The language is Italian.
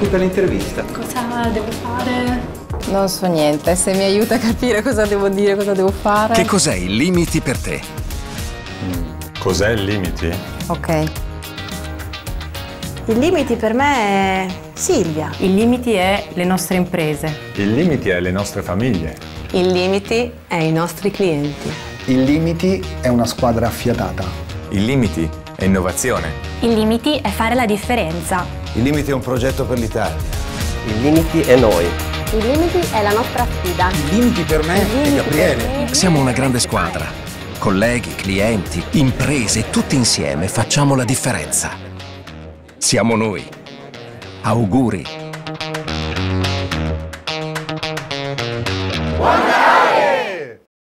per l'intervista. Cosa devo fare? Non so niente, se mi aiuta a capire cosa devo dire, cosa devo fare. Che cos'è il limiti per te? Cos'è il limiti? Ok. Il limiti per me è Silvia. Il limiti è le nostre imprese. Il limiti è le nostre famiglie. Il limiti è i nostri clienti. Il limiti è una squadra affiatata. Il limiti è innovazione. Il limiti è fare la differenza. Il limiti è un progetto per l'Italia. Il limiti è noi. Il limiti è la nostra sfida. Il limiti per me è Gabriele. Siamo una grande squadra. Colleghi, clienti, imprese, tutti insieme facciamo la differenza. Siamo noi. Auguri.